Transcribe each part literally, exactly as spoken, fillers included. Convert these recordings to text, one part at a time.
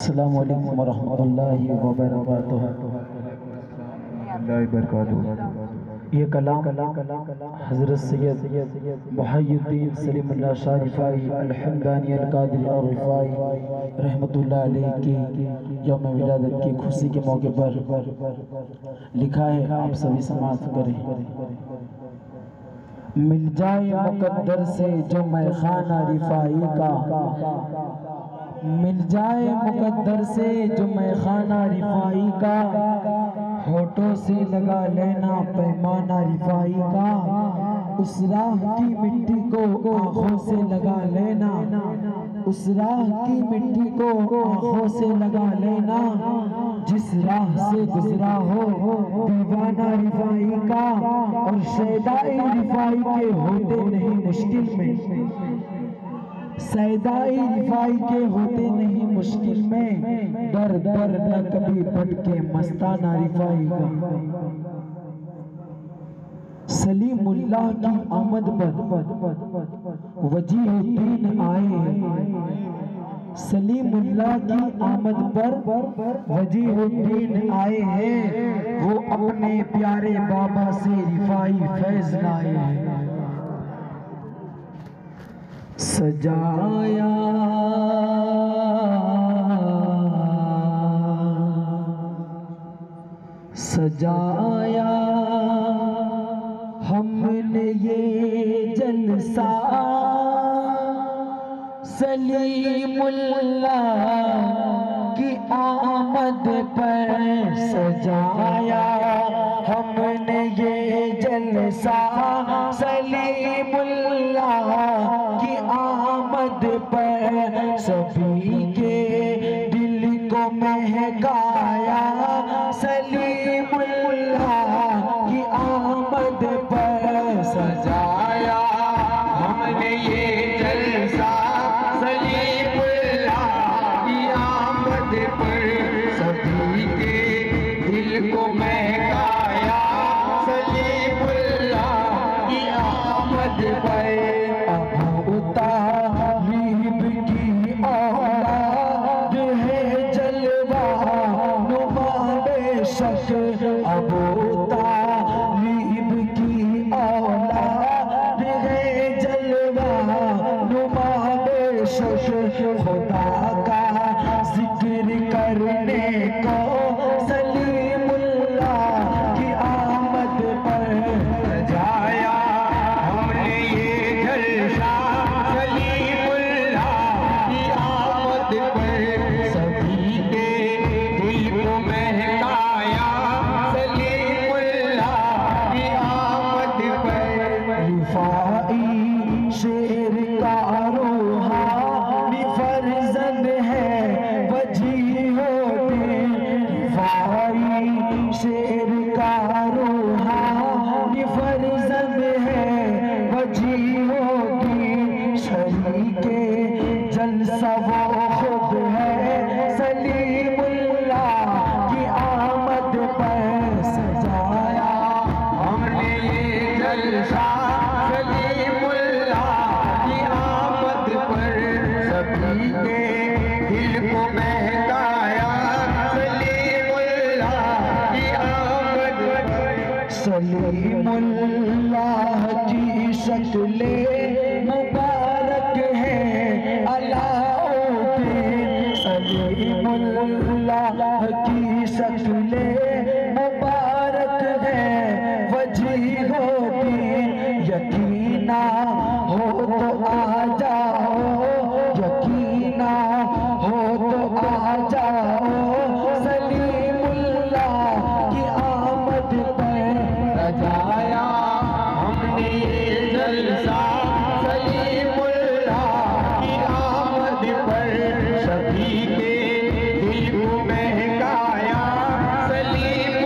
अस्सलामु अलैकुम वरहमतुल्लाहि वबरकातुहू। ये कलाम हज़रत सैयद मुहय्यिद्दीन सलीमुल्लाह शाह रिफ़ाई अल-हमदानी अल-क़ादिरी और-रिफ़ाई रहमतुल्लाह अलैह की यौम विलादत की खुशी के मौके पर लिखा है, आप सभी समाअत करें। मिल जाए मुक़द्दर से जो मैखाना रिफ़ाई का, मिल जाए मुक़द्दर से जो मैखाना रिफ़ाई का, होठों से लगा लेना पैमाना रिफ़ाई का। उस राह की मिट्टी को आँखों से लगा लेना, उस राह की मिट्टी को आँखों से लगा लेना, जिस राह से गुजरा हो दीवाना रिफ़ाई का। और शैदाई रिफ़ाई के होते नहीं मुश्किल में, सैदाई रिफ़ाई के होते नहीं मुश्किल में, दर दर न कभी भटके मस्ताना रिफ़ाई का। सलीमुल्लाह की आमद पर वजीहुद्दीन आए हैं, सलीमुल्लाह की आमद पर वजीहुद्दीन आए हैं। वो अपने प्यारे बाबा से रिफ़ाई फैज़ लाए हैं। सजाया सजाया हमने ये जलसा सलीमुल्लाह की आमद पर, सजाया हमने ये जलसा सलीमुल्लाह की आमद पर। सभी के दिल को महकाया सलीमुल्लाह की आमद पर। सजाया हमने ये जलसा सलीमुल्लाह की आमद पर, सभी के दिल को महकाया सलीमुल्लाह की आमद पर। अबू तालिब की औलाद है जलवा नुमा बेशक, अबू तालिब की औलाद है जलवा नुमा बेशक। खुदा का जिक्र करने को सलीमुल्लाह की आमद पर, सजाया हमने ये जलसा सलीमुल्लाह की आमद पर। सभी के दिल को महकाया सलीमुल्लाह की आमद पर। रिफ़ाई शेर का रूहानी फर्जंद है वजीहुद्दीन, रिफ़ाई शेर का रूहानी फर्जंद है वजीहुद्दीन। शरीके जलसा वो खुद है सलीमुल्लाह की आमद पर। सजाया हमने ये जलसा सलीमुल्लाह की आमद पर, सभी के दिल को महकाया सलीमुल्लाह की आमद पर। सलीमुल्लाह की शक्ले मुबारक है अलाउद्दीन, सलीमुल्लाह की शक्ले मुबारक है वजीहुद्दीन। यकीना हो तो आ जाओ, यकीना हो तो आ जाओ सलीमुल्लाह की आमद पर। सजाया हमने ये जलसा सलीमुल्लाह की आमद पर, सभी के दिल को महकाया सलीमुल्लाह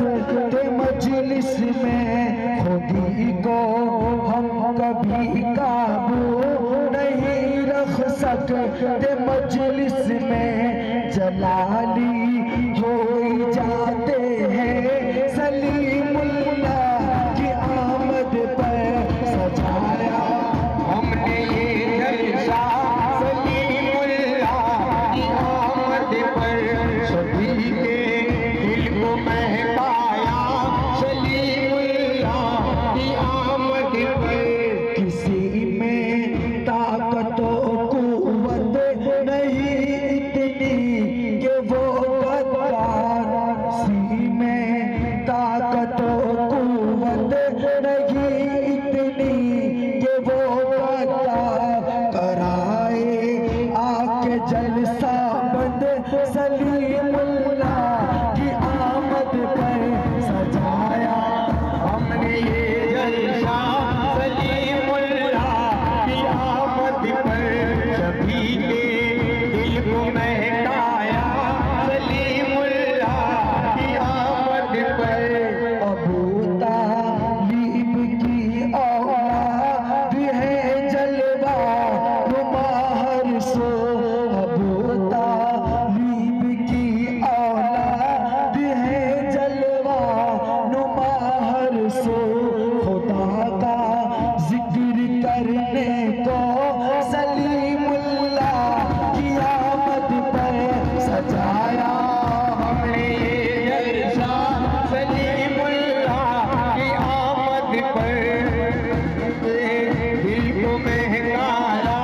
सकते मजलिस में, खुदी को हम कभी काबू नहीं रख सकते मजलिस में। जलाली हो जाते हैं सलीमुल्लाह की आमद पर सजाया हमने ये जलसा सलीमुल्लाह की आमद पर। सभी के दिल को महकाया सलीमुल्लाह की आमद पर। किसी में ताकत और कुव्वत नहीं इतनी कि वो गद्दार, किसी में ताकत और कुव्वत नहीं इतनी कि वो गद्दार कराए आके जलसा बंद सलीमुल्लाह की आमद पर सजाया हमने ये जलसा सलीमुल्लाह की आमद पर। सभी के दिल को महकाया सलीमुल्लाह की आमद पर। अबू तालिब की औलाद है जलवा नुमा हर सो, अबू तालिब की औलाद है जलवा नुमा हर सो। खुदा का जिक्र करने को सलीमुल्लाह की आमद पर सजाया हमने ये जलसा सलीमुल्लाह की आमद पर। दिल को महकाया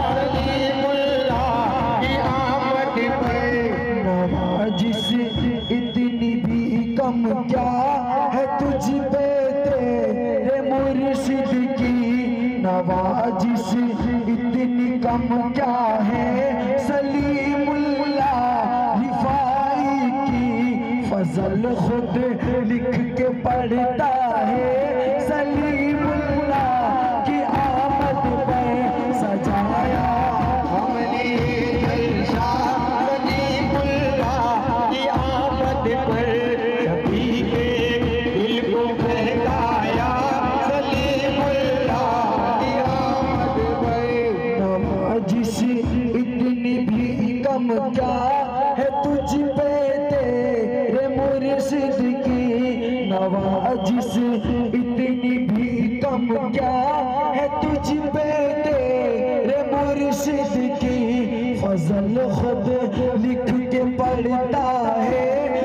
सलीमुल्लाह की आमद पर। नवाजिश इतनी भी कम क्या है तुझ पे तेरे मुर्शिद की, नवाजिश इतनी कम क्या है सलीमुल्लाह रिफाई की। फजल खुद लिख के पढ़ता है सलीमुल्लाह की आमद पर सजाया हमने जलसा सलीमुल्लाह की आमद पर। सभी के दिल को महकाया सलीमुल्लाह की आमद पर। नवाजिश इतनी भी कम क्या है तुझ पे तेरे मुर्शिद की, नवाजिश इतनी भी कम क्या है तुझ पे तेरे मुर्शिद की। फजल खुद लिख के पढ़ता है